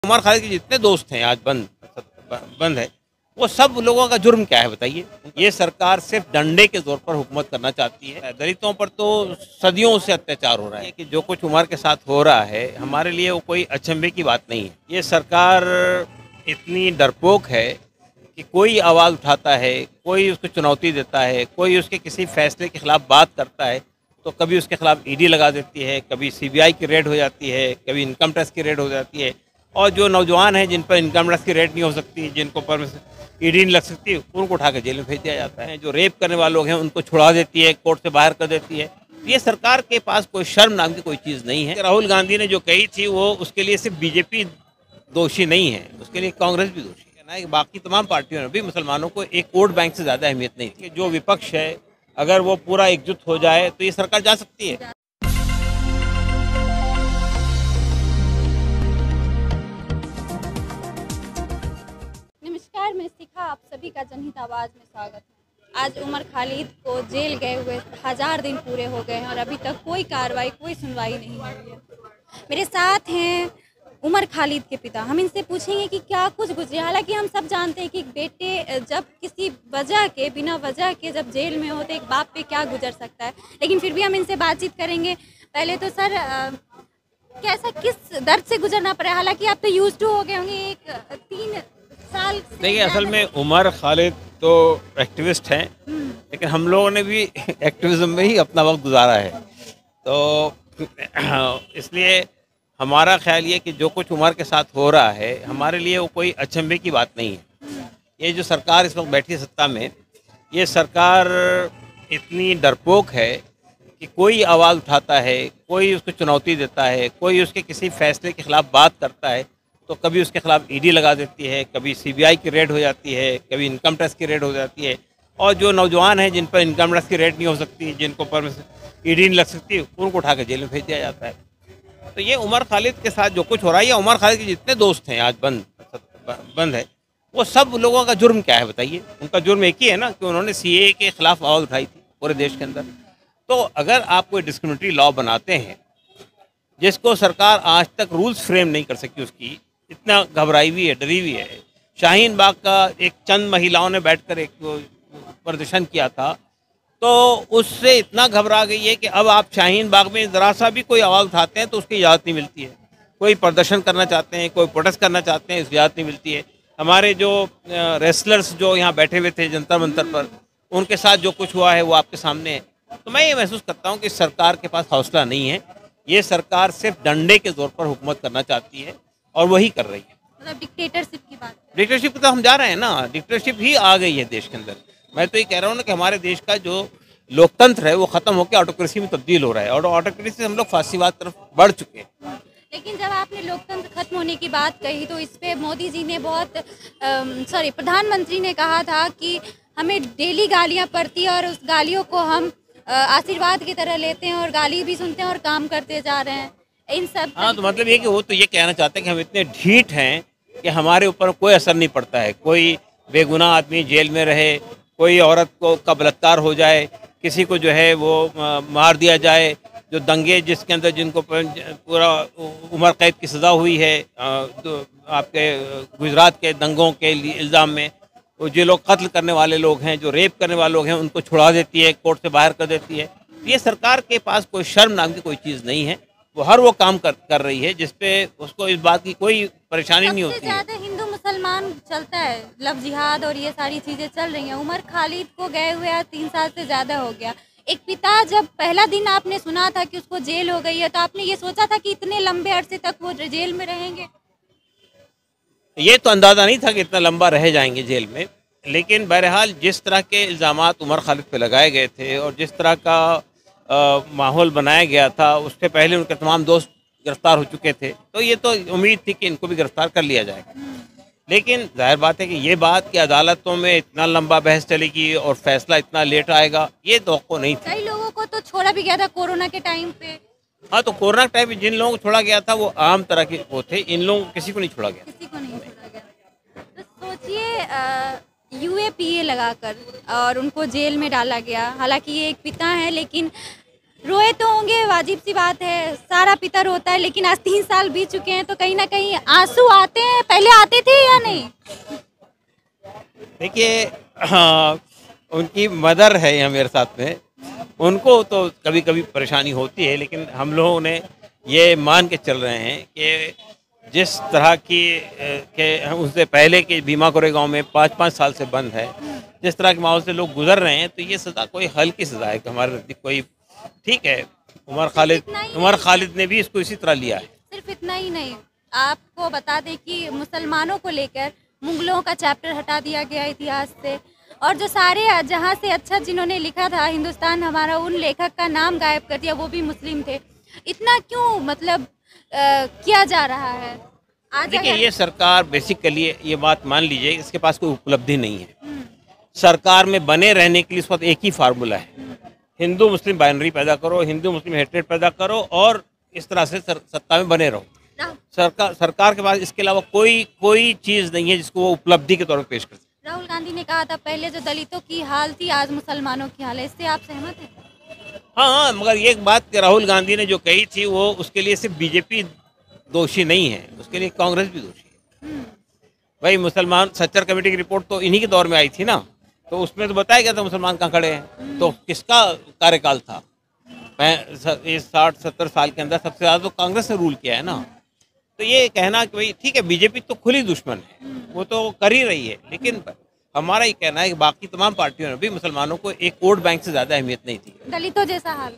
उमर खालिद के जितने दोस्त हैं आज बंद है, वो सब लोगों का जुर्म क्या है बताइए। ये सरकार सिर्फ डंडे के जोर पर हुकूमत करना चाहती है। दलितों पर तो सदियों से अत्याचार हो रहा है कि जो कुछ उमर के साथ हो रहा है हमारे लिए वो कोई अचंभे की बात नहीं है। ये सरकार इतनी डरपोक है कि कोई आवाज़ उठाता है, कोई उसको चुनौती देता है, कोई उसके किसी फैसले के खिलाफ बात करता है तो कभी उसके खिलाफ ईडी लगा देती है, कभी सीबीआई की रेड हो जाती है, कभी इनकम टैक्स की रेड हो जाती है। और जो नौजवान हैं जिन पर इनकम टैक्स की रेड नहीं हो सकती, जिनको पर ईडी नहीं लग सकती, उनको उठा के जेल में भेज दिया जाता है। जो रेप करने वाले लोग हैं उनको छुड़ा देती है, कोर्ट से बाहर कर देती है। ये सरकार के पास कोई शर्म नाम की कोई चीज़ नहीं है। राहुल गांधी ने जो कही थी वो उसके लिए सिर्फ बीजेपी दोषी नहीं है, उसके लिए कांग्रेस भी दोषी है ना। बाकी तमाम पार्टियों ने भी मुसलमानों को एक वोट बैंक से ज़्यादा अहमियत नहीं थी। जो विपक्ष है अगर वो पूरा एकजुट हो जाए तो ये सरकार जा सकती है। नमस्कार, मैं शिखा, आप सभी का जनहित आवाज़ में स्वागत है। आज उमर खालिद को जेल गए हुए 1000 दिन पूरे हो गए हैं और अभी तक कोई कार्रवाई, कोई सुनवाई नहीं हुई है। मेरे साथ हैं उमर खालिद के पिता। हम इनसे पूछेंगे कि क्या कुछ गुजरे। हालांकि हम सब जानते हैं कि बेटे जब किसी वजह के, बिना वजह के जब जेल में होते एक बाप पे क्या गुजर सकता है, लेकिन फिर भी हम इनसे बातचीत करेंगे। पहले तो सर, कैसा, किस दर्द से गुजरना पड़ा? हालांकि आप तो यूज टू हो गए होंगे, एक 3 साल। देखिए, असल में उमर खालिद तो एक्टिविस्ट हैं, लेकिन हम लोगों ने भी एक्टिविज्म में ही अपना वक्त गुजारा है। तो इसलिए हमारा ख्याल ये कि जो कुछ उमर के साथ हो रहा है हमारे लिए वो कोई अचंभे की बात नहीं है। ये जो सरकार इस वक्त बैठी है सत्ता में, ये सरकार इतनी डरपोक है कि कोई आवाज़ उठाता है, कोई उसको चुनौती देता है, कोई उसके किसी फैसले के खिलाफ बात करता है तो कभी उसके खिलाफ ईडी लगा देती है, कभी सीबीआई की रेड हो जाती है, कभी इनकम टैक्स की रेड हो जाती है। और जो नौजवान हैं जिन पर इनकम टैक्स की रेड नहीं हो सकती, जिनको पर ईडी नहीं लग सकती, उनको उठा के जेल में भेज दिया जाता है। तो ये उमर खालिद के साथ जो कुछ हो रहा है, या उमर खालिद के जितने दोस्त हैं आज बंद है, वो सब लोगों का जुर्म क्या है बताइए। उनका जुर्म एक ही है ना कि उन्होंने सीएए के खिलाफ आवाज़ उठाई थी पूरे देश के अंदर। तो अगर आप कोई डिस्क्रिमिनेटरी लॉ बनाते हैं जिसको सरकार आज तक रूल्स फ्रेम नहीं कर सकी, उसकी इतना घबराई हुई है, डरी हुई है। शाहीन बाग का एक चंद महिलाओं ने बैठकर एक प्रदर्शन किया था, तो उससे इतना घबरा गई है कि अब आप शाहीन बाग में ज़रा सा भी कोई आवाज़ उठाते हैं तो उसकी इजाज़त नहीं मिलती है। कोई प्रदर्शन करना चाहते हैं, कोई प्रोटेस्ट करना चाहते हैं, इजाज़त नहीं मिलती है। हमारे जो रेसलर्स जो यहाँ बैठे हुए थे जंतर मंतर पर, उनके साथ जो कुछ हुआ है वो आपके सामने है। तो मैं ये महसूस करता हूँ कि सरकार के पास हौसला नहीं है। ये सरकार सिर्फ डंडे के जोर पर हुकूमत करना चाहती है और वही कर रही है। मतलब डिक्टेटरशिप की बात। डिक्टेटरशिप तो हम जा रहे हैं ना, डिक्टेटरशिप ही आ गई है देश के अंदर। मैं तो ये कह रहा हूँ ना कि हमारे देश का जो लोकतंत्र है वो खत्म होकर ऑटोक्रेसी में तब्दील हो रहा है और ऑटोक्रेसी से हम लोग फासीवाद तरफ बढ़ चुके हैं। लेकिन जब आपने लोकतंत्र खत्म होने की बात कही तो इस पे मोदी जी ने प्रधानमंत्री ने कहा था कि हमें डेली गालियां पड़ती और उस गालियों को हम आशीर्वाद की तरह लेते हैं और गाली भी सुनते हैं और काम करते जा रहे हैं इन सब। हाँ, तो मतलब ये कि वो तो ये कहना चाहते हैं कि हम इतने ढीठ हैं कि हमारे ऊपर कोई असर नहीं पड़ता है। कोई बेगुनाह आदमी जेल में रहे, कोई औरत को का बलात्कार हो जाए, किसी को जो है वो मार दिया जाए, जो दंगे जिसके अंदर जिनको पूरा उम्र कैद की सज़ा हुई है, तो आपके गुजरात के दंगों के इल्ज़ाम में, वो जो लोग कत्ल करने वाले लोग हैं, जो रेप करने वाले लोग हैं, उनको छुड़ा देती है, कोर्ट से बाहर कर देती है। ये सरकार के पास कोई शर्म नाम की कोई चीज़ नहीं है। वो हर वो काम कर रही है जिसपे उसको इस बात की कोई परेशानी नहीं होती है। ज़्यादा हिंदू मुसलमान चलता है, लव जिहाद और ये सारी चीज़ें चल रही हैं। उमर खालिद को गए हुए आज 3 साल से ज़्यादा हो गया। एक पिता, जब पहला दिन आपने सुना था कि उसको जेल हो गई है तो आपने ये सोचा था कि इतने लंबे अरसे तक वो जेल में रहेंगे? ये तो अंदाज़ा नहीं था कि इतना लंबा रह जाएंगे जेल में, लेकिन बहरहाल जिस तरह के इल्ज़ामात उमर खालिद पे लगाए गए थे और जिस तरह का माहौल बनाया गया था, उससे पहले उनके तमाम दोस्त गिरफ्तार हो चुके थे, तो ये तो उम्मीद थी कि इनको भी गिरफ्तार कर लिया जाएगा। लेकिन जाहिर बात है कि ये बात कि अदालतों में इतना लंबा बहस चलेगी और फैसला इतना लेट आएगा, ये तवक्को नहीं थी। कई लोगों को तो छोड़ा भी गया था कोरोना के टाइम पे। हाँ, तो कोरोना के टाइम में जिन लोगों को छोड़ा गया था वो आम तरह के वो थे, इन लोगों को किसी को नहीं छोड़ा गया। किसी को नहीं छोड़ा गया। तो सोचिए, यूएपीए लगाकर और उनको जेल में डाला गया। हालांकि ये एक पिता है, लेकिन रोए तो होंगे, वाजिब सी बात है, सारा पिता रोता है, लेकिन आज 3 साल बीत चुके हैं तो कहीं ना कहीं आंसू आते हैं, पहले आते थे या नहीं? देखिए, हाँ, उनकी मदर है यहाँ मेरे साथ में, उनको तो कभी कभी परेशानी होती है, लेकिन हम लोगों ने ये मान के चल रहे हैं कि जिस तरह की के उससे पहले के भीमा कोरेगांव में 5-5 साल से बंद है, जिस तरह के माहौल से लोग गुजर रहे हैं, तो ये सज़ा कोई हल्की सज़ा है कि हमारे नज़दीक कोई ठीक है। उमर खालिद ने भी इसको इसी तरह लिया है। सिर्फ इतना ही नहीं, आपको बता दें कि मुसलमानों को लेकर मुगलों का चैप्टर हटा दिया गया इतिहास से, और जो सारे जहाँ से अच्छा जिन्होंने लिखा था हिंदुस्तान हमारा, उन लेखक का नाम गायब कर दिया, वो भी मुस्लिम थे। इतना क्यों मतलब किया जा रहा है? आज देखिए, ये सरकार बेसिकली ये बात मान लीजिए, इसके पास कोई उपलब्धि नहीं है। सरकार में बने रहने के लिए इस वक्त एक ही फार्मूला है, हिंदू मुस्लिम बाइनरी पैदा करो, हिंदू मुस्लिम हेट्रेड पैदा करो और इस तरह से सत्ता में बने रहो। सरकार के पास इसके अलावा कोई चीज़ नहीं है जिसको वो उपलब्धि के तौर पर पेश कर सके। राहुल गांधी ने कहा था पहले जो दलितों की हाल थी आज मुसलमानों की हाल है, इससे आप सहमत हैं? हाँ, मगर ये एक बात कि राहुल गांधी ने जो कही थी वो उसके लिए सिर्फ बीजेपी दोषी नहीं है, उसके लिए कांग्रेस भी दोषी है। भाई, मुसलमान सच्चर कमेटी की रिपोर्ट तो इन्हीं के दौर में आई थी ना, तो उसमें तो बताया गया था मुसलमान कहाँ खड़े हैं। तो किसका कार्यकाल था? इस 60-70 साल के अंदर सबसे ज़्यादा तो कांग्रेस ने रूल किया है ना। तो ये कहना कि भाई ठीक है, बीजेपी तो खुली दुश्मन है, वो तो कर ही रही है, लेकिन हमारा ये कहना है कि बाकी तमाम पार्टियों ने भी मुसलमानों को एक वोट बैंक से ज़्यादा अहमियत नहीं थी। दलितों जैसा हाल?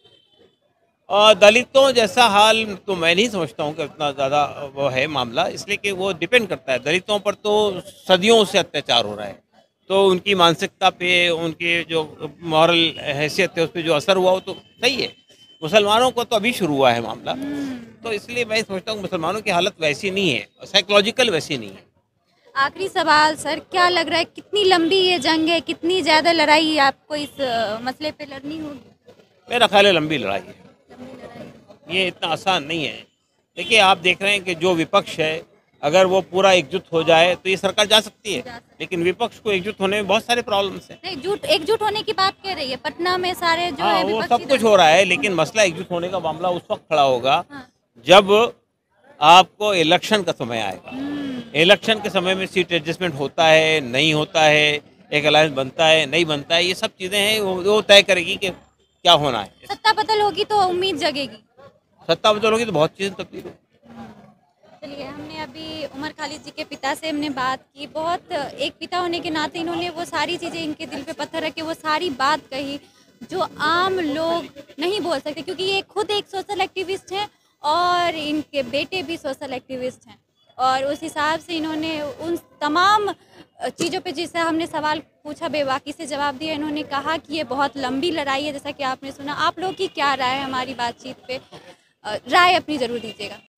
और दलितों जैसा हाल तो मैं नहीं समझता हूँ कि इतना ज़्यादा वो है मामला, इसलिए कि वो डिपेंड करता है। दलितों पर तो सदियों से अत्याचार हो रहा है, तो उनकी मानसिकता पे, उनकी जो मॉरल हैसियत है उस पर जो असर हुआ वो तो सही है। मुसलमानों को तो अभी शुरू हुआ है मामला, तो इसलिए मैं समझता हूँ मुसलमानों की हालत वैसी नहीं है, साइकोलॉजिकल वैसी नहीं है। आखिरी सवाल सर, क्या लग रहा है कितनी लंबी ये जंग है, कितनी ज़्यादा लड़ाई आपको इस मसले पे लड़नी होगी? मेरा ख्याल है लंबी लड़ाई है, लंबी लड़ाई। ये इतना आसान नहीं है। देखिए, आप देख रहे हैं कि जो विपक्ष है, अगर वो पूरा एकजुट हो जाए तो ये सरकार जा सकती है, लेकिन विपक्ष को एकजुट होने में बहुत सारे प्रॉब्लम्स हैं। नहीं, एकजुट होने की बात कह रही है, पटना में सारे जो हाँ, है वो विपक्षी सब कुछ हो रहा है, लेकिन मसला एकजुट होने का मामला उस वक्त खड़ा होगा हाँ। जब आपको इलेक्शन का समय आएगा। इलेक्शन के समय में सीट एडजस्टमेंट होता है, नहीं होता है, एक अलायंस बनता है, नहीं बनता है, ये सब चीज़ें हैं, वो तय करेगी कि क्या होना है। सत्ता बदल होगी तो उम्मीद जगेगी। सत्ता बदल होगी तो बहुत चीज़ें तब्दील होगी। चलिए, हमने अभी उमर खालिद जी के पिता से हमने बात की, बहुत एक पिता होने के नाते इन्होंने वो सारी चीज़ें इनके दिल पे पत्थर रख के वो सारी बात कही जो आम लोग नहीं बोल सकते, क्योंकि ये खुद एक सोशल एक्टिविस्ट हैं और इनके बेटे भी सोशल एक्टिविस्ट हैं, और उस हिसाब से इन्होंने उन तमाम चीज़ों पे जिससे हमने सवाल पूछा बेबाकी से जवाब दिया। इन्होंने कहा कि ये बहुत लंबी लड़ाई है, जैसा कि आपने सुना। आप लोग की क्या राय है हमारी बातचीत पे? राय अपनी ज़रूर दीजिएगा।